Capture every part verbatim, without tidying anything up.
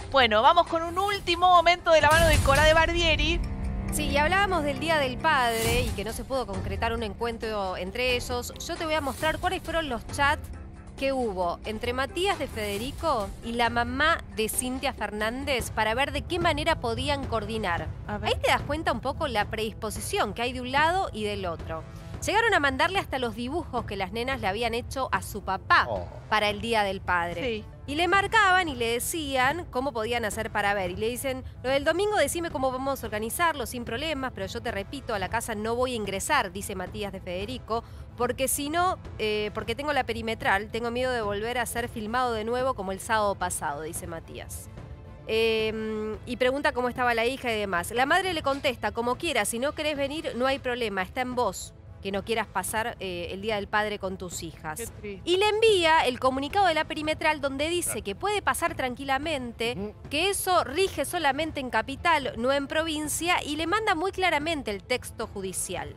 Bueno, vamos con un último momento de la mano de Cora de Barbieri. Sí, y hablábamos del Día del Padre y que no se pudo concretar un encuentro entre ellos. Yo te voy a mostrar cuáles fueron los chats que hubo entre Matías de Federico y la mamá de Cintia Fernández para ver de qué manera podían coordinar. Ahí te das cuenta un poco la predisposición que hay de un lado y del otro. Llegaron a mandarle hasta los dibujos que las nenas le habían hecho a su papá oh. para el Día del Padre. Sí. Y le marcaban y le decían cómo podían hacer para ver. Y le dicen, lo del domingo decime cómo vamos a organizarlo sin problemas, pero yo te repito, a la casa no voy a ingresar, dice Matías de Federico, porque si no, eh, porque tengo la perimetral, tengo miedo de volver a ser filmado de nuevo como el sábado pasado, dice Matías. Eh, y pregunta cómo estaba la hija y demás. La madre le contesta, como quieras, si no querés venir, no hay problema, está en vos que no quieras pasar eh, el Día del Padre con tus hijas. Y le envía el comunicado de la perimetral donde dice claro. que puede pasar tranquilamente, uh-huh. que eso rige solamente en capital, no en provincia, y le manda muy claramente el texto judicial.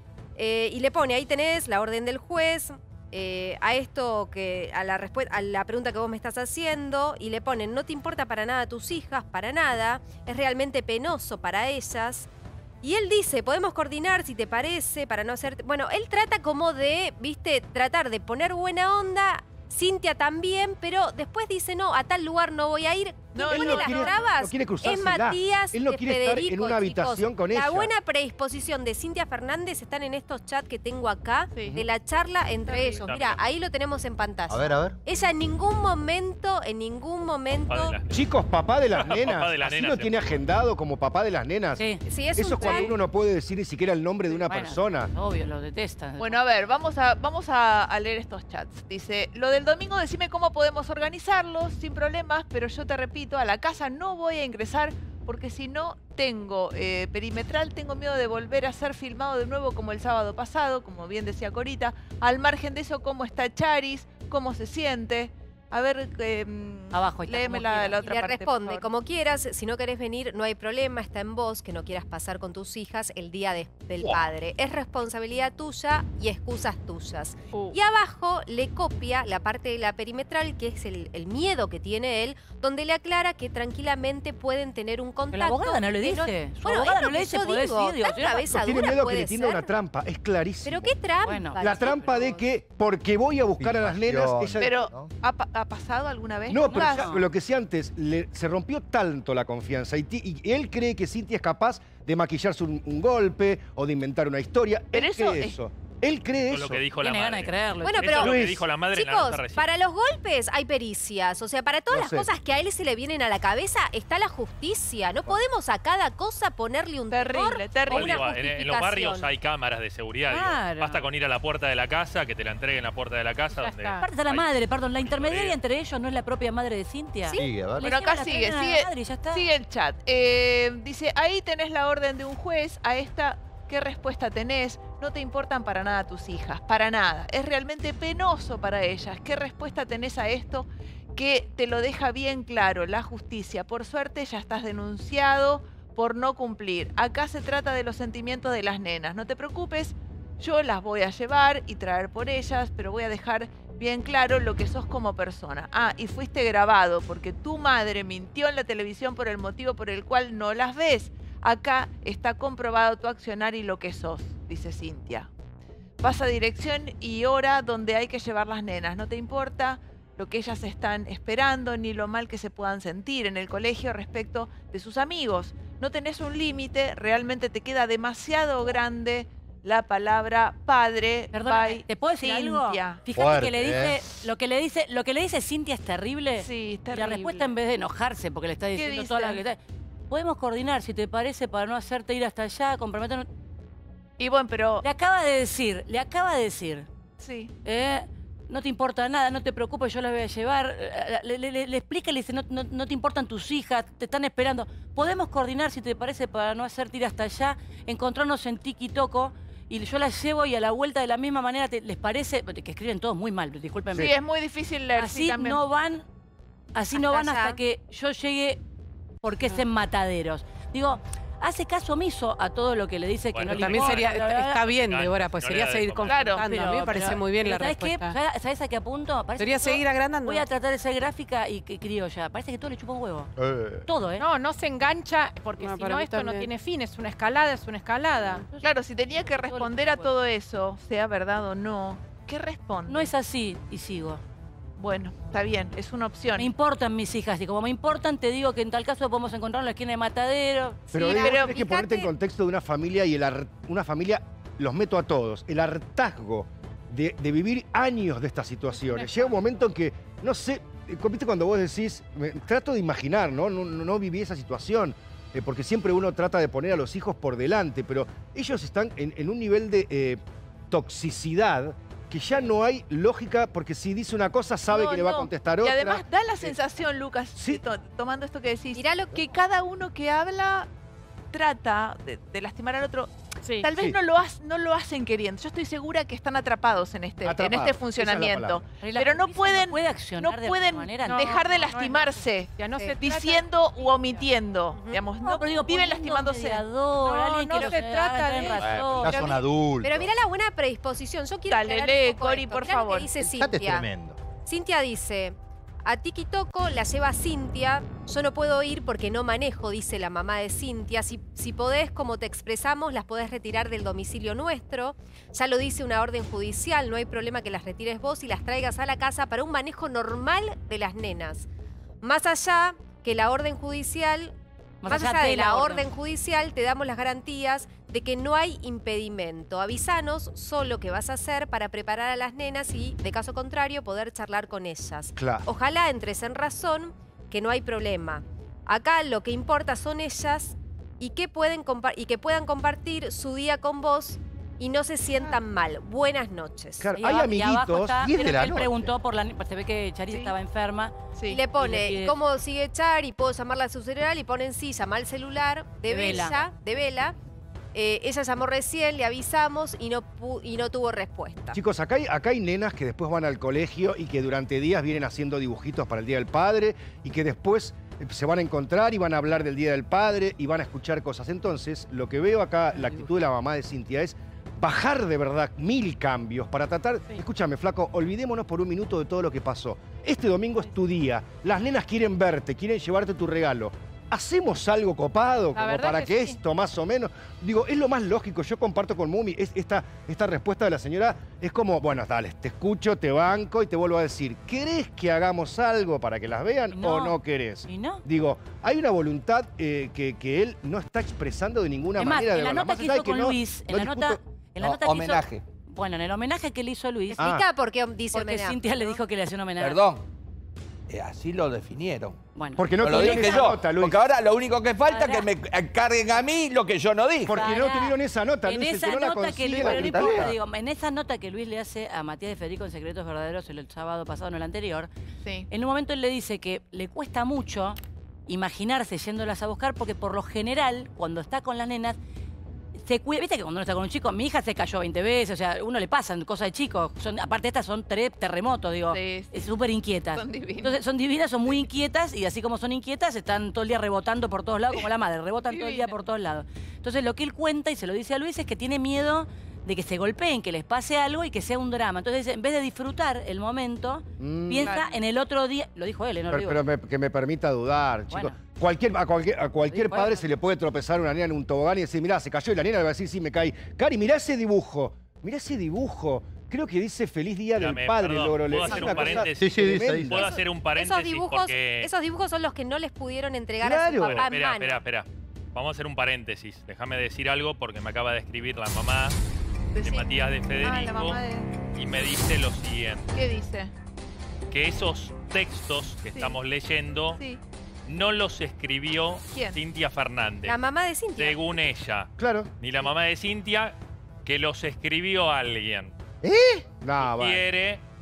Eh, y le pone, ahí tenés la orden del juez, eh, a esto que, a la, a la pregunta que vos me estás haciendo, y le ponen, no te importa para nada tus hijas, para nada, es realmente penoso para ellas. Y él dice, podemos coordinar si te parece, para no hacer... Bueno, él trata como de, viste, tratar de poner buena onda, Cintia también, pero después dice, no, a tal lugar no voy a ir. No, él no las quiere, trabas no quiere es Matías Él no de quiere Federico, estar en una habitación chicos. con ella. La buena predisposición de Cintia Fernández están en estos chats que tengo acá, sí. de la charla entre sí. ellos. Mira, ahí lo tenemos en pantalla. A ver, a ver. Ella en ningún momento, en ningún momento... Chicos, papá de las nenas. Papá de las Así nenas, lo tiene agendado como papá de las nenas. Sí. Sí, es Eso un es cuando chat. uno no puede decir ni siquiera el nombre de una bueno, persona. Obvio, lo detestan. Bueno, a ver, vamos a, vamos a, a leer estos chats. Dice, lo del domingo decime cómo podemos organizarlo sin problemas, pero yo te repito, a la casa no voy a ingresar porque si no tengo eh, perimetral, tengo miedo de volver a ser filmado de nuevo como el sábado pasado, como bien decía Corita. Al margen de eso, ¿cómo está Charis? ¿Cómo se siente? A ver, eh, abajo está, léeme la, la otra le parte. responde, como quieras, si no querés venir, no hay problema, está en vos, que no quieras pasar con tus hijas el día de, del wow. padre. Es responsabilidad tuya y excusas tuyas. Uh. Y abajo le copia la parte de la perimetral, que es el, el miedo que tiene él, donde le aclara que tranquilamente pueden tener un contacto. Pero la abogada no le dice. No, Su bueno, abogada es lo no le que dice, yo podés digo, ir, digo, tan cabeza tiene dura miedo puede que le tienda ser. una trampa, es clarísimo. ¿Pero qué trampa? Bueno, la trampa pero... de que, porque voy a buscar a las nenas, ella... Pero, ¿no? ¿ha, ¿ha pasado alguna vez? No, pero no. ya, lo que decía antes, le, se rompió tanto la confianza y, y él cree que Cintia es capaz de maquillarse un, un golpe o de inventar una historia. Pero él eso cree es... eso. Él cree eso. Lo que dijo la Tiene madre. ganas de creerlo. Bueno, Eso pero, es lo que dijo la madre chicos, en la nota recién. para los golpes hay pericias. O sea, para todas No las sé. cosas que a él se le vienen a la cabeza está la justicia. No podemos a cada cosa ponerle un Terrible, terror terrible. o una Digo, en, en los barrios justificación. hay cámaras de seguridad. Digo. Claro. Basta con ir a la puerta de la casa, que te la entreguen a la puerta de la casa. Ya Donde está. Aparte está la hay- madre, perdón, la intermediaria Sí. entre ellos no es la propia madre de Cintia. Sí. Sigue, a ver. Le Pero acá llevan la sigue, cadena a la sigue, madre y ya está. sigue el chat. Eh, dice, ahí tenés la orden de un juez, a esta, ¿qué respuesta tenés? No te importan para nada tus hijas, para nada. Es realmente penoso para ellas. ¿Qué respuesta tenés a esto? Que te lo deja bien claro la justicia. Por suerte ya estás denunciado por no cumplir. Acá se trata de los sentimientos de las nenas. No te preocupes, yo las voy a llevar y traer por ellas, pero voy a dejar bien claro lo que sos como persona. Ah, y fuiste grabado porque tu madre mintió en la televisión por el motivo por el cual no las ves. Acá está comprobado tu accionar y lo que sos, dice Cintia. Vas a dirección y hora donde hay que llevar las nenas. No te importa lo que ellas están esperando ni lo mal que se puedan sentir en el colegio respecto de sus amigos. No tenés un límite, realmente te queda demasiado grande la palabra padre. Perdóname, ¿te puedo decir algo? Cintia. Fíjate Fuerte, que le dice, ¿eh? lo que le dice, lo que le dice Cintia es terrible. Sí, es Y terrible. la respuesta, en vez de enojarse porque le está diciendo dice? toda la que está, podemos coordinar, si te parece, para no hacerte ir hasta allá, comprometernos. Y bueno, pero... Le acaba de decir, le acaba de decir, Sí. eh, no te importa nada, no te preocupes, yo las voy a llevar. Eh, Le, le- le- le explica y le dice, no, no- no te importan tus hijas, te están esperando. Podemos coordinar, si te parece, para no hacerte ir hasta allá, encontrarnos en Tiki Toco. Y yo las llevo y a la vuelta de la misma manera, te- ¿les parece? Que escriben todos muy mal, discúlpenme. Sí, es muy difícil leer. sí, Así también. no van, así no Hasta van allá. hasta que yo llegue porque es en Mataderos. Digo, hace caso omiso a todo lo que le dice Bueno, que no le También importa. sería, bla, bla, bla. está bien, Claro, Débora, pues no sería le seguir da de comer. confrontando. Claro, a mí me Pero- parece pero- muy bien la pero ¿sabes qué? respuesta. ¿Sabes- ¿Sabes a qué apunto? Parece Sería que todo- seguir agrandando. Voy a tratar de ser gráfica y que criolla. Parece que todo le chupa un huevo. Eh. Todo, ¿eh? No, no se engancha, porque No, si para no mí esto no también. tiene fin, es una escalada, es una escalada. Claro, si tenía que responder a todo eso, sea verdad o no, ¿qué responde? No es así y sigo. Bueno, está bien, es una opción. Me importan mis hijas y como me importan te digo que en tal caso podemos encontrar en la esquina de Matadero. Pero, Sí, Diego, pero tenés que ponerte en fíjate- contexto de una familia y el har- una familia, los meto a todos, el hartazgo de, de vivir años de estas situaciones. Llega un momento en que, no sé, eh, ¿viste cuando vos decís, me- trato de imaginar, ¿no? No, no, no viví esa situación, eh, porque siempre uno trata de poner a los hijos por delante, pero ellos están en, en un nivel de eh, toxicidad que ya no hay lógica, porque si dice una cosa sabe No, que le va a no. contestar Y otra. además da la sensación, Lucas, sí. to- tomando esto que decís, Mirá lo que cada uno que habla trata de, de lastimar al otro. Sí. Tal vez Sí. no, lo ha- no lo hacen queriendo. Yo estoy segura que están atrapados en este, en Atrapados, este esa es la funcionamiento. palabra. La Pero no justicia pueden- puede accionar No de pueden alguna manera. no. dejar de no es lastimarse, Ya no Sí. se trata- diciendo u omitiendo. Digamos, no, No, pero digo, viven poniendo lastimándose. mediador, No, alguien no que los se haga trata entrar de en eso. razón. Ya Pero son mi- adultos. Pero mirá la buena predisposición. Yo quiero Dale, aclarar lee, un poco Cori, esto. por Mirá lo favor. que dice Estate Cintia. tremendo. Cintia dice, a Tiki Toco la lleva Cintia, yo no puedo ir porque no manejo, dice la mamá de Cintia. Si, si podés, como te expresamos, las podés retirar del domicilio nuestro. Ya lo dice una orden judicial, no hay problema que las retires vos y las traigas a la casa para un manejo normal de las nenas. Más allá que la orden judicial, más, allá, de la orden judicial, te damos las garantías de que no hay impedimento. Avisanos solo qué vas a hacer para preparar a las nenas y, de caso contrario, poder charlar con ellas. Claro. Ojalá entres en razón, que no hay problema. Acá lo que importa son ellas y que, pueden compa- y que puedan compartir su día con vos y no se sientan mal. Buenas noches. Claro, Y hay aba- y abajo amiguitos. está, diez de pero la él noche. preguntó por la... Se ve que Charis Sí. estaba enferma. Sí. Y le pone, Y le pide- ¿cómo sigue Char? Y puedo llamarla a su celular y ponen sí, llama al celular de, De Vela. Bella, de Vela. Eh, ella llamó recién, le avisamos y no, pu- y no tuvo respuesta. Chicos, acá hay, acá hay nenas que después van al colegio y que durante días vienen haciendo dibujitos para el Día del Padre y que después eh, se van a encontrar y van a hablar del Día del Padre y van a escuchar cosas. Entonces, lo que veo acá, la actitud de la mamá de Cintia es bajar de verdad mil cambios para tratar... Escúchame, flaco, olvidémonos por un minuto de todo lo que pasó. Este domingo es tu día. Las nenas quieren verte, quieren llevarte tu regalo. ¿Hacemos algo copado La como verdad para que que, sí. esto más o menos? Digo, es lo más lógico. Yo comparto con Mumi. Es, esta, esta respuesta de la señora es como, bueno, dale, te escucho, te banco y te vuelvo a decir, ¿querés que hagamos algo para que las vean Y no. o no querés? ¿Y no? Digo, hay una voluntad eh, que, que él no está expresando de ninguna Es más, manera. de en la verla. nota Más que allá de hizo con no- Luis, en no la nota... discuto- En la No, nota que hizo- homenaje. bueno, en el homenaje que le hizo a Luis, Ah. Explica por qué dice porque homenaje, Cintia le ¿no? dijo que le hacía un homenaje. Perdón. Eh, así lo definieron. Bueno, Porque no No lo tuvieron dije esa yo. nota, Luis. Porque ahora lo único que falta es Pará. que me carguen a mí lo que yo no dije. Porque no Pará. tuvieron esa nota, en Luis. el esa que no la nota que consigue, Luis, la pero no critica. importa, digo, en esa nota que Luis le hace a Matías de Federico en Secretos Verdaderos el sábado pasado, no el anterior, Sí. en un momento él le dice que le cuesta mucho imaginarse yéndolas a buscar porque por lo general, cuando está con las nenas, se cuida. Viste que cuando uno está con un chico, mi hija se cayó veinte veces, o sea, uno le pasan cosas de chicos. Son, aparte estas son tres terremotos, digo, Sí, sí. es súper inquietas. Son divinas. Entonces son divinas, son muy inquietas y así como son inquietas, están todo el día rebotando por todos lados, como la madre, rebotan todo el día Divina. por todos lados. Entonces lo que él cuenta y se lo dice a Luis es que tiene miedo de que se golpeen, que les pase algo y que sea un drama. Entonces dice, en vez de disfrutar el momento, Mm. piensa Claro. en el otro día. Lo dijo él, ¿eh? No lo Pero, digo. pero me- que me permita dudar, chicos. Bueno. Cualquier, a cualquier, a cualquier Sí, padre bueno. se le puede tropezar una nena en un tobogán y decir, mirá, se cayó y la nena le va a decir, sí, me caí. Cari, mirá ese dibujo. Mirá ese dibujo. Creo que dice Feliz Día del Espérame, Padre, perdón, logro ¿puedo leer. hacer Es un una cosa paréntesis? Sí, sí, dice, tremenda. dice. Puedo hacer un paréntesis Esos dibujos, porque... esos dibujos son los que no les pudieron entregar a Claro. su Bueno, papá en espera, mano. espera, espera. Vamos a hacer un paréntesis. Déjame decir algo porque me acaba de escribir la mamá de Decí. Matías de Ah, la Federico mamá de... y me dice lo siguiente. ¿Qué dice? Que esos textos que Sí. estamos leyendo Sí. no los escribió ¿Quién? Cintia Fernández. La mamá de Cintia. Según ella. Claro. Ni la mamá de Cintia, que los escribió alguien. No, bueno. Quiere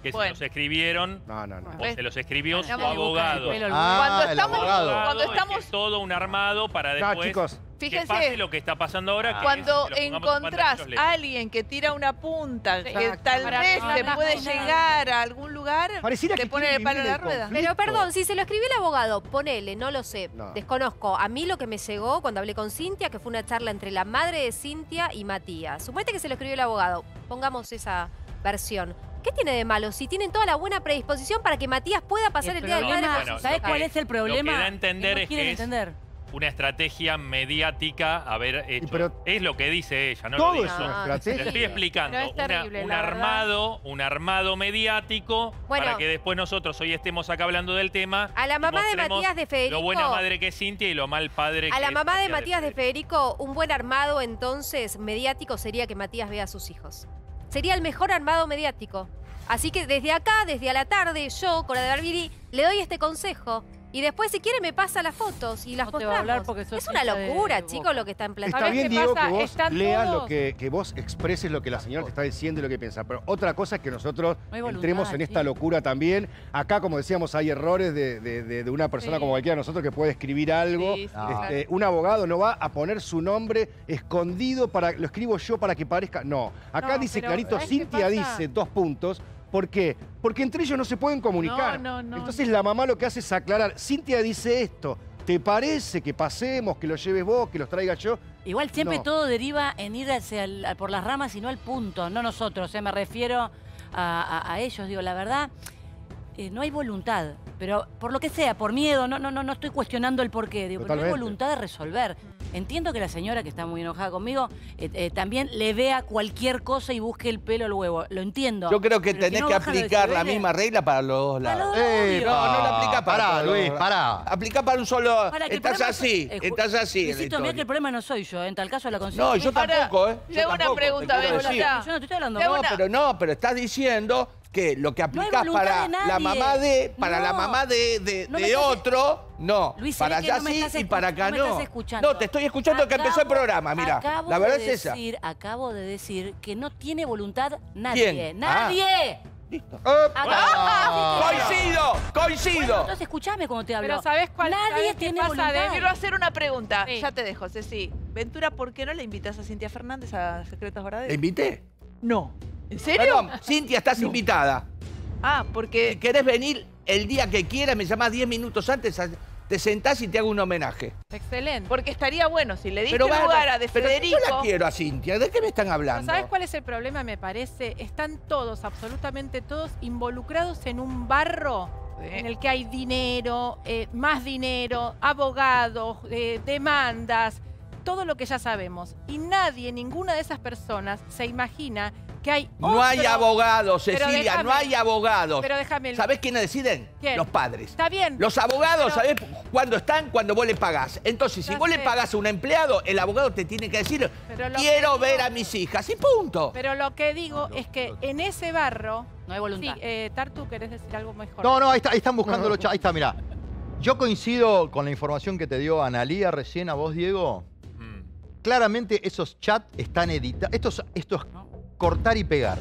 que Bueno. se los escribieron No, no, no. o se los escribió su Vamos a abogado. el pelo al Ah, Cuando el estamos- abogado. Cuando Es que estamos- es todo un armado para No, después chicos. que Fíjense, pase lo que está pasando ahora. que cuando es que lo pongamos en encontrás pantalla, yo a leo. alguien que tira una punta, que Exacto. tal Para vez no te hablar puede con nada. llegar a algún lugar, Pareciera te que pone quiere el palo en vivir la el rueda. conflicto. Pero perdón, si se lo escribió el abogado, ponele, no lo sé, No. desconozco. A mí lo que me llegó cuando hablé con Cintia, que fue una charla entre la madre de Cintia y Matías. Suponete que se lo escribió el abogado, pongamos esa versión. ¿Qué tiene de malo? Si tienen toda la buena predisposición para que Matías pueda pasar el, El día del padre problema, con bueno, sus ¿sabes lo cuál que- es el problema? Lo que da a entender no es quieren que es entender. una estrategia mediática haber hecho. pero- es lo que dice ella, no Todo lo es digo. una No, Le estrategia. estoy explicando. Pero es una- terrible, un la verdad. armado, un armado mediático Bueno. para que después nosotros hoy estemos acá hablando del tema. A la y mamá de mostremos Matías de Federico. Lo buena madre que es Cintia y lo mal padre que A la es mamá de Matías de Federico. Federico, un buen armado entonces mediático sería que Matías vea a sus hijos. Sería el mejor armado mediático. Así que desde acá, desde a la tarde, yo, Cora de Barbiri, le doy este consejo. Y después, si quiere, me pasa las fotos y las No te va a hablar mostramos. porque sos Es una hincha de locura, Boca. chicos, lo que está en Está ¿Sabés plantilla. bien, qué Diego, pasa? que vos Están leas todos- lo que, que vos expreses lo que la señora te está diciendo y lo que piensa. Pero otra cosa es que nosotros No hay voluntad, entremos en esta sí. locura también. Acá, como decíamos, hay errores de, de- de- de una persona Sí. como cualquiera de nosotros que puede escribir algo. Sí, sí, No. Este, un abogado no va a poner su nombre escondido para lo escribo yo para que parezca. No, acá No, dice pero clarito, ¿sabés qué Cintia pasa? dice dos puntos. ¿Por qué? Porque entre ellos no se pueden comunicar. No, no, no. Entonces la mamá lo que hace es aclarar. Cintia dice esto. ¿Te parece que pasemos, que lo lleves vos, que los traiga yo? Igual siempre No. todo deriva en ir hacia el- por las ramas y no al punto, no nosotros. eh, me refiero a, a- a ellos. Digo, la verdad, eh, no hay voluntad. Pero por lo que sea, por miedo, no, no, no, no estoy cuestionando el porqué. Digo, pero no hay Totalmente. voluntad de resolver. Entiendo que la señora, que está muy enojada conmigo, eh, eh, también le vea cualquier cosa y busque el pelo al huevo. Lo entiendo. Yo creo que Pero si tenés no que bajan los aplicar la decibeles- misma regla para los dos Para lados. los dos, Eh, obvio. No, no la aplicás para Pará, todos Luis, lados. pará. Aplicá para un solo. Para que el Estás problema- así, eh, estás así. en la Insisto, mira que el historia. problema no soy yo. En tal caso la consigo. No, yo Ahora, tampoco, ¿eh? le Yo hago una tampoco, te pregunta, quiero Benja. decir. Ya. Yo no te estoy hablando. Le hago No, una- pero no, pero estás diciendo que lo que No hay aplicás voluntad para de nadie. la mamá de, para la No. mamá de, de, No me de estás- otro, no. Luis, se para ve que allá no me sí estás y para acá escu- no me no. estás escuchando. No, te estoy escuchando que empezó el Acabo- programa, mira. acabo La verdad de es esa. decir, Acabo de decir que no tiene voluntad nadie. ¿Quién? ¡Nadie! Listo. Acabo de decir que- ¡Coincido! Bueno, ¡Coincido! entonces escuchame cuando te hablo. Pero ¿sabés cuál- Nadie sabés qué tiene pasa, voluntad. Demi? Quiero hacer una pregunta. Sí. Ya te dejo, Ceci. Ventura, ¿por qué no le invitas a Cintia Fernández a Secretos ¿Le Verdaderos? invité? No. ¿En serio? Perdón, Cintia, estás invitada. Ah, Si porque... querés venir el día que quieras, me llamás diez minutos antes, te sentás y te hago un homenaje. Excelente. Porque estaría bueno, si le diste Pero, lugar bueno, a de pero Federico... yo la quiero a Cintia. ¿De qué me están Pero hablando? ¿sabes cuál es el problema? Me parece, están todos, absolutamente todos, involucrados en un barro en el que hay dinero, eh, más dinero, abogados, eh, demandas, todo lo que ya sabemos. Y nadie, ninguna de esas personas se imagina que hay No hay otro- abogados, Pero Cecilia, déjame- no hay abogados. Pero déjame... ¿Sabés quiénes deciden? ¿Quién? Los padres. Está bien. Los abogados, Pero- ¿sabés cuándo están? Cuando vos le pagás. Entonces, si Ya vos le sé. pagás a un empleado, el abogado te tiene que decir, Pero lo quiero que ver digo- a mis hijas, y punto. Pero lo que digo es que en ese barro... No hay Sí, voluntad. eh, Tartu, ¿querés decir algo mejor? No, no, ahí, está, ahí están buscando los chats. Ahí está, mirá. Yo coincido con la información que te dio Analía recién a vos, Diego. Mm. Claramente esos chats están editados. Esto es, esto es cortar y pegar.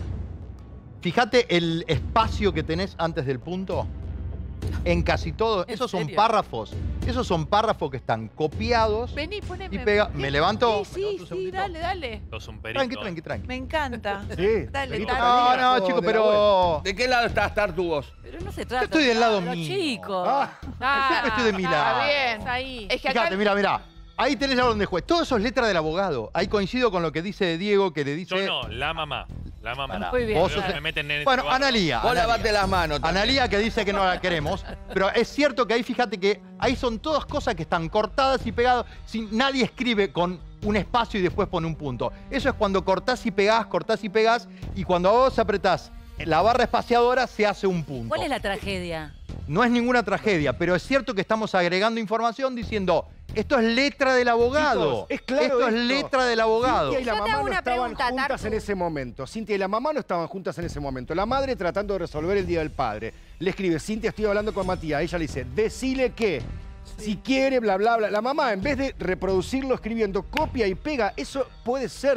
Fíjate el espacio que tenés antes del punto. En casi todo. ¿En Esos son serio? párrafos. Esos son párrafos que están copiados. Vení, poneme... Y pega- ¿me levanto? Sí, ¿Me levanto sí, un sí, segundito? dale, dale. Sos un perito. Tranqui, tranqui, tranqui. Me encanta. Sí. Dale, Benito dale. No, Canilla, no, todo chicos, de la web. pero... ¿De qué lado estás, Tartu, vos? Pero no se trata. estoy del lado de mío. chicos. Ah, Ah, Siempre estoy de mi lado. Está bien. Ahí. Es que acá... Fíjate, mira, mira. Ahí tenés la orden de juez. Todo eso es letra del abogado. Ahí coincido con lo que dice Diego, que le dice... Yo no, la mamá. La mamá. Muy bien. Vos Pero sos- me meten en Bueno, este barro. Analía. Vos Analía. lavate las manos. también. Analía que dice que no la queremos, pero es cierto que ahí fíjate que ahí son todas cosas que están cortadas y pegadas, sin, nadie escribe con un espacio y después pone un punto. Eso es cuando cortás y pegás, cortás y pegás, y cuando vos apretás la barra espaciadora se hace un punto. ¿Cuál es la tragedia? No es ninguna tragedia, pero es cierto que estamos agregando información diciendo, esto es letra del abogado. Chicos, es claro esto, es esto. letra del abogado. Cintia y la Yo te mamá hago no una estaban pregunta, juntas Tartu. en ese momento. Cintia y la mamá no estaban juntas en ese momento. La madre tratando de resolver el Día del Padre. Le escribe, Cintia, estoy hablando con Matías. Ella le dice, decile que si quiere, bla, bla, bla. La mamá, en vez de reproducirlo escribiendo copia y pega, eso puede ser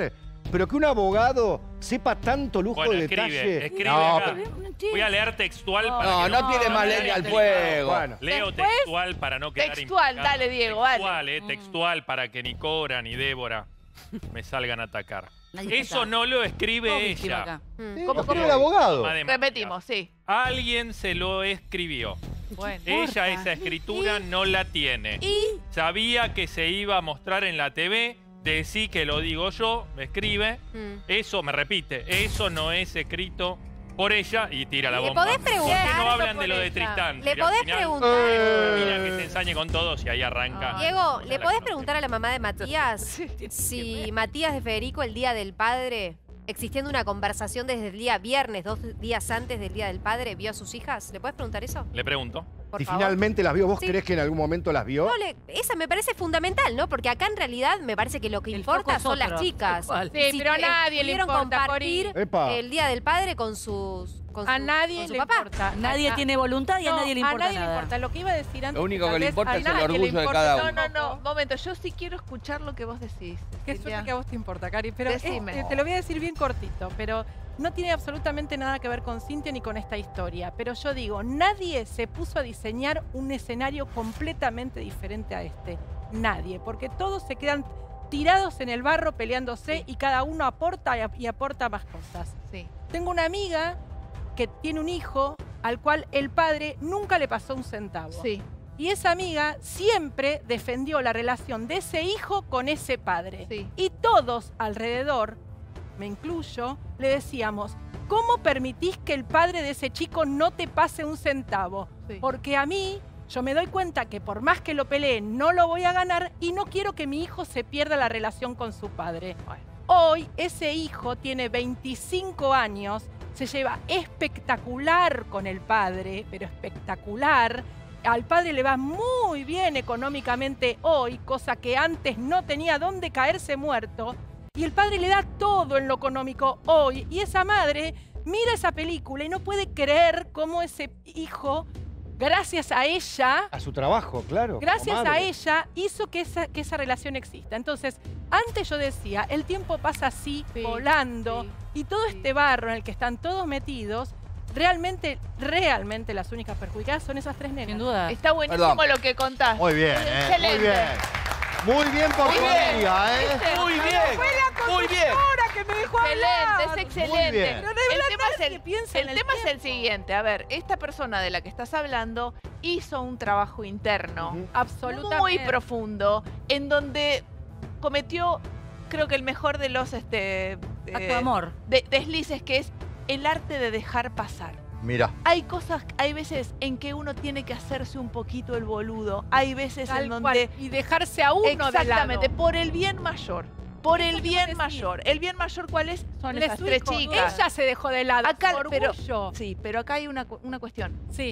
pero que un abogado sepa tanto lujo Bueno, de escribe, detalle. escribe No, acá. pero- Voy a leer textual No, para No, que no tiene más leña al fuego. Bueno. Leo Después- textual para no quedar Textual, implicado. dale, Diego, dale. Textual, eh, textual para que ni Cora ni Débora me salgan a atacar. Nadie Eso está. no lo escribe Todo víctima ella. acá. Mm. Sí, ¿Cómo, lo cómo? escribe el abogado. Mamá de Matías. Repetimos, sí. Alguien se lo escribió. Bueno. Ella esa escritura no la tiene. Y Sabía que se iba a mostrar en la T V. Decí que lo digo yo, me escribe. Mm. Eso, me repite, eso no es escrito por ella y tira la ¿Le bomba. podés ¿Por qué preguntar? no hablan por de lo de ella? Tristán? ¿Le Mira, al podés final, preguntar? Mira que se ensañe con todos y ahí arranca. Ah. Diego, Ya ¿le la podés conocí. preguntar a la mamá de Matías Sí. si Matías de Federico el Día del Padre, existiendo una conversación desde el día viernes, dos días antes del Día del Padre, vio a sus hijas? ¿Le podés preguntar eso? Le pregunto. Por Si favor. finalmente las vio, ¿vos Sí. creés que en algún momento las vio? No, le- esa me parece fundamental, ¿no? Porque acá en realidad me parece que lo que El importa foco es son las otro, chicas. tal cual. Sí, pero a eh, nadie le pudieron importa, compartir Cori. Epa. el Día del Padre con sus con A su- nadie con su le papá. importa. Nadie A- tiene voluntad y a no, nadie le importa a nadie nada. le importa. Lo que iba a decir antes. Lo único tal que le vez importa a es el nadie le orgullo de importa cada No, uno. no, no. Momento, yo sí quiero escuchar lo que vos decís. Que yo Cecilia. sé que a vos te importa, Cari, pero es- Decime. eh, te lo voy a decir bien cortito, pero no tiene absolutamente nada que ver con Cintia ni con esta historia. Pero yo digo, nadie se puso a diseñar un escenario completamente diferente a este. Nadie, porque todos se quedan tirados en el barro peleándose Sí. y cada uno aporta y, ap- y aporta más cosas. Sí. Tengo una amiga que tiene un hijo al cual el padre nunca le pasó un centavo. Sí. Y esa amiga siempre defendió la relación de ese hijo con ese padre. Sí. Y todos alrededor, me incluyo, le decíamos, ¿cómo permitís que el padre de ese chico no te pase un centavo? Sí. Porque a mí, yo me doy cuenta que por más que lo pelee, no lo voy a ganar y no quiero que mi hijo se pierda la relación con su padre. Hoy ese hijo tiene veinticinco años, se lleva espectacular con el padre, pero espectacular. Al padre le va muy bien económicamente hoy, cosa que antes no tenía dónde caerse muerto. Y el padre le da todo en lo económico hoy. Y esa madre mira esa película y no puede creer cómo ese hijo, gracias a ella, A su trabajo, claro. como gracias a madre. ella, hizo que esa, que esa relación exista. Entonces, antes yo decía, el tiempo pasa así, Sí, volando, sí, y todo sí. este barro en el que están todos metidos, realmente, realmente las únicas perjudicadas son esas tres nenas. Sin duda. Está buenísimo Perdón. lo que contás. Muy bien, eh, Excelente. muy bien. Muy bien por Muy tu bien. amiga, ¿eh? Muy bien. Muy bien. Ahora que me dejó Excelente, hablar. es excelente. bien. Pero de El verdad tema es nadie el, piensa en el el tema es el tiempo. siguiente. A ver, esta persona de la que estás hablando hizo un trabajo interno Ujú. Absolutamente. muy profundo en donde cometió, creo que el mejor de los este, Acto eh, de amor. de- deslices, que es el arte de dejar pasar. Mira. Hay cosas, hay veces en que uno tiene que hacerse un poquito el boludo. Hay veces Tal en cual. donde Y dejarse a uno exactamente, de lado. por el bien mayor. Por Eso el te bien iba a decir. mayor. ¿El bien mayor cuál es? Son El de esas su tres hijo. chicas. Ella se dejó de lado. Acá, su pero- orgullo. Sí, pero acá hay una, cu- una cuestión. Sí.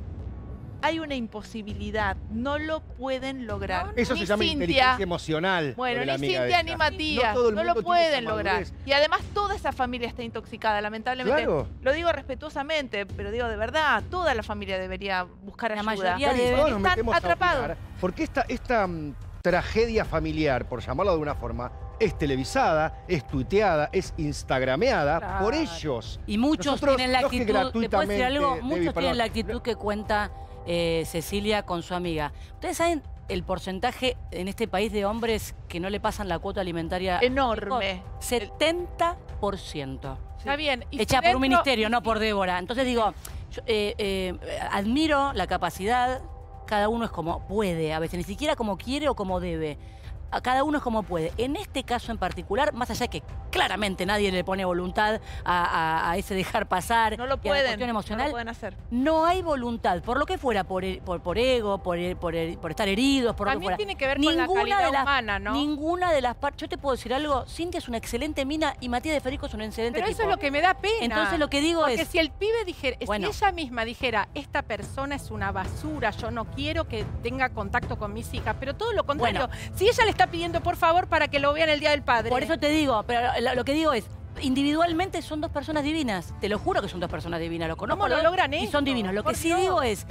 Hay una imposibilidad. No lo pueden lograr. Eso Ni se llama Cintia, inteligencia emocional. Bueno, lo de la ni amiga Cintia esta. ni Matías. No todo el No, mundo lo tiene pueden esa lograr. madurez. Y además toda esa familia está intoxicada, lamentablemente. Claro. Lo digo respetuosamente, pero digo de verdad, toda la familia debería buscar La ayuda. mayoría Cari, debe- todos nos Están metemos a atrapados. opinar, porque esta, esta mm, tragedia familiar, por llamarlo de alguna forma, es televisada, es tuiteada, es instagrameada Claro. por ellos. Y muchos Nosotros, tienen la los que actitud, ¿te puedo decir algo? gratuitamente, Muchos Debbie, tienen perdón. la actitud que cuenta eh, Cecilia con su amiga. ¿Ustedes saben el porcentaje en este país de hombres que no le pasan la cuota alimentaria? Enorme. setenta por ciento. Está bien. Y Hecha si por un dentro- ministerio, no por Débora. Entonces digo, yo, eh, eh, admiro la capacidad, cada uno es como puede, a veces ni siquiera como quiere o como debe. A cada uno es como puede. En este caso en particular, más allá de que claramente nadie le pone voluntad a, a- a ese dejar pasar, No lo y a la pueden. cuestión No emocional, lo pueden hacer. no hay voluntad, por lo que fuera, por, e- por, por ego, por, e- por, e- por estar heridos, por lo que También fuera. tiene que ver con la Ninguna calidad de las- humana, ¿no? Ninguna de las partes. Yo te puedo decir algo, Cintia es una excelente mina y Matías de Federico es un excelente Pero eso tipo. es lo que me da pena. Entonces lo que digo Porque es... si el pibe dijera, Bueno. si ella misma dijera, esta persona es una basura, yo no quiero que tenga contacto con mis hijas, pero todo lo contrario, si ella le está pidiendo por favor para que lo vean el Día del Padre. Por eso te digo, pero lo, lo que digo es, individualmente son dos personas divinas. Te lo juro que son dos personas divinas. Lo conozco. ¿Cómo lo logran Y eso? son divinos. Lo Por que sí Dios. digo es,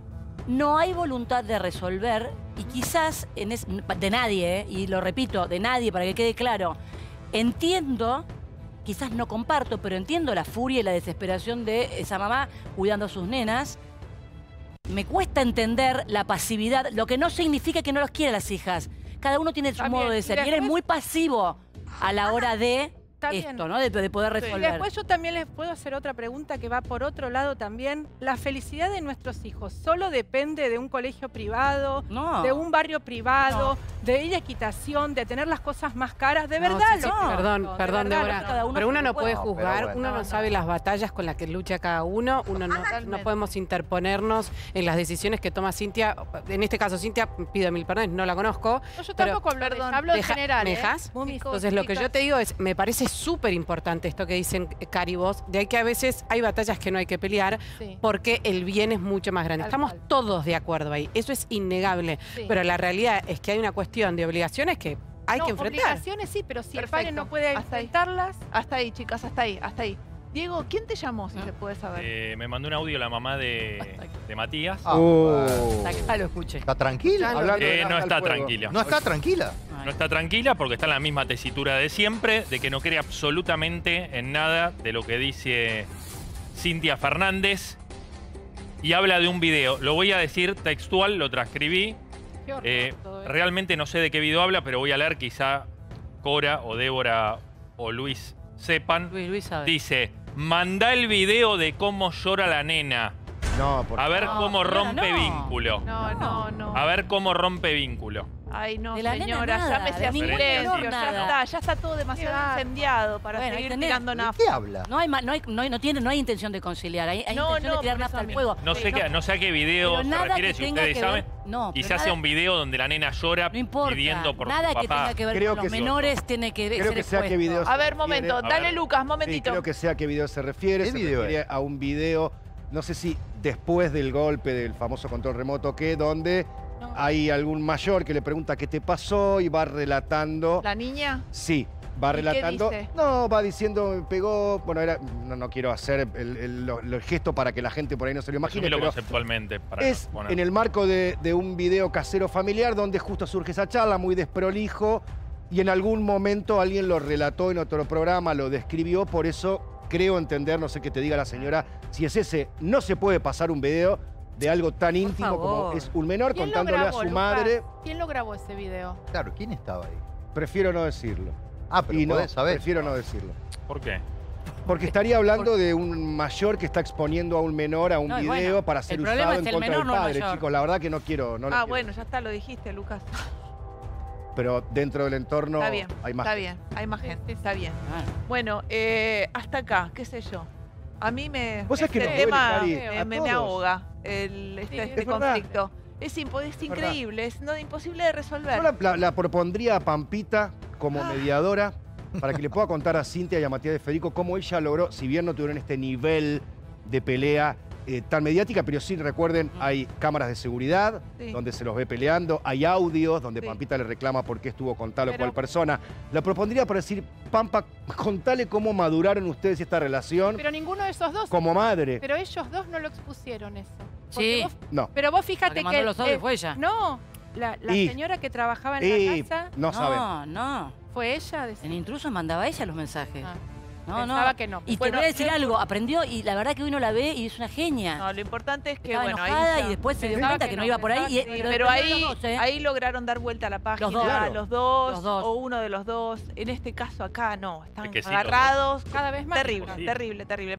no hay voluntad de resolver y quizás en es- de nadie, ¿eh? Y lo repito, de nadie para que quede claro. entiendo, quizás no comparto, pero entiendo la furia y la desesperación de esa mamá cuidando a sus nenas. Me cuesta entender la pasividad, lo que no significa que no los quiera las hijas. Cada uno tiene su También, modo de y ser. Y él es después- muy pasivo a la hora de Está bien. esto, ¿no? De, de poder Y resolver. después yo también les puedo hacer otra pregunta que va por otro lado también. La felicidad de nuestros hijos solo depende de un colegio privado, No. de un barrio privado, de ir a equitación, de tener las cosas más caras. De No, verdad, sí, sí. lo- No, Perdón, de perdón, verdad, Débora. lo- cada uno Pero uno como no puede pueda. No, pero juzgar, bueno. uno no, No, sabe no. las batallas con las que lucha cada uno, uno no, Totalmente. no podemos interponernos en las decisiones que toma Cintia. En este caso, Cintia, pido mil perdones, no la conozco. No, yo pero- tampoco hablo de Perdón, eso, hablo en Deja- general. ¿Me ¿eh? dejas? Muy Entonces, lo que yo te digo es, me parece súper importante esto que dicen eh, Cari y vos, de que a veces hay batallas que no hay que pelear Sí. porque el bien es mucho más grande. Tal Estamos cual. todos de acuerdo ahí, eso es innegable. Sí. Pero la realidad es que hay una cuestión de obligaciones que hay No, que enfrentar. obligaciones sí, pero si el padre Perfecto. no puede Hasta ahí. enfrentarlas, Hasta ahí, chicas, hasta ahí, hasta ahí. Diego, ¿quién te llamó, si se puede saber? Eh, me mandó un audio la mamá de, de Matías. Ah, Oh. Acá lo escuché. ¿Está tranquila? Hablando de Eh, gas no al está fuego. tranquila. ¿No está tranquila? No está tranquila porque está en la misma tesitura de siempre, de que no cree absolutamente en nada de lo que dice Cintia Fernández. Y habla de un video. Lo voy a decir textual, lo transcribí. qué horror Eh, todo esto. realmente no sé de qué video habla, pero voy a leer, quizá Cora o Débora o Luis sepan. Luis, Luis sabe. Dice, mandá el video de cómo llora la nena. No, por A ver No, cómo señora, rompe no. vínculo. No, no, no. A ver cómo rompe vínculo. Ay, no, De la nena señora, nada, llámese de a ningún silencio. menor Ya nada. está, ya está todo demasiado Qué bárbaro. incendiado para Bueno, ahí seguir tenés. tirando ¿De nafta. qué habla? No hay, ma- no, hay, no, hay, no tiene, no hay intención de conciliar, hay, hay No, intención no, de tirar por nafta eso al mismo. fuego. No sé, Sí, qué, no sé a qué video Pero se nada refiere, que si tenga ustedes que ver- saben. no, Quizás pero sea nada- un video donde la nena llora No importa, pidiendo por nada su que papá. tenga que ver Creo con los que sí. menores tiene que Creo ser que sea qué expuesto. video se A ver, refiere. momento, A dale ver. Lucas, Sí, momentito. creo que sé a qué video se refiere. ¿Qué Se video refiere a un video, no sé si después del golpe del famoso control remoto, que donde No. hay algún mayor que le pregunta qué te pasó y va relatando. ¿La niña? Sí, va ¿Y qué relatando. dice? No, va diciendo, me pegó. Bueno, era. No, no quiero hacer el, el- lo- el gesto para que la gente por ahí no se lo imagine, Resumilo pero conceptualmente para es poner. en el marco de, de un video casero familiar donde justo surge esa charla muy desprolijo y en algún momento alguien lo relató en otro programa, lo describió, por eso creo entender, no sé qué te diga la señora, si es ese, no se puede pasar un video de algo tan íntimo como favor. es un menor ¿Quién lo contándole grabó, a su Lucas? madre. ¿Quién lo grabó ese video? Claro, ¿quién estaba ahí? Prefiero no decirlo. Ah, pero y no, podés saber. prefiero no decirlo. ¿Por qué? Porque estaría hablando de un mayor que está exponiendo a un menor a un No, y video bueno, para ser el problema usado es en el contra menor, del no el padre, mayor. chicos. La verdad que no quiero. No lo Ah, quiero. bueno, ya está, lo dijiste, Lucas. Pero dentro del entorno Está bien, hay más. está bien, hay más Sí, gente, sí, sí. está bien. Bueno, Bueno, eh, hasta acá, qué sé yo. A mí me. Vos sabés que este nos duele, tema Cari, me, a me- me todos. ahoga el, este, Sí, este es verdad. conflicto. Es, impo- es verdad. increíble, es no, imposible de resolver. Yo la, la- la propondría a Pampita como Ah. mediadora para que le pueda contar a Cintia y a Matías de Federico cómo ella logró, si bien no tuvieron este nivel de pelea eh, tan mediática, pero sí recuerden, hay cámaras de seguridad Sí. donde se los ve peleando, hay audios donde Sí. Pampita le reclama por qué estuvo con tal o Pero- cual persona. La propondría para decir, Pampa, contale cómo maduraron ustedes esta relación Pero ninguno de esos dos. como madre. Pero ellos dos no lo expusieron eso. Porque Sí. vos- No. pero vos la fíjate que que. mandó los audios eh, fue ella. No, la, la Y- señora que trabajaba en Y la casa no saben. No, no. fue ella. decía. En Intrusos mandaba ella los mensajes. Ah, no, pensaba no. que no. Y Bueno, te voy a decir yo- algo, aprendió y la verdad que uno la ve y es una genia. No, lo importante es que, Estaba bueno, ahí enojada ya- y después se dio Pensaba cuenta que que no no, iba por ahí. pensaba y- que- Sí, pero pero después ahí, los dos, ¿eh? ahí lograron dar vuelta a la página, dos. Claro. los, dos, Los dos. o uno de los dos. En este caso acá no, están Es que sí, los dos. agarrados. Cada vez más. Terrible, Sí. terrible, terrible.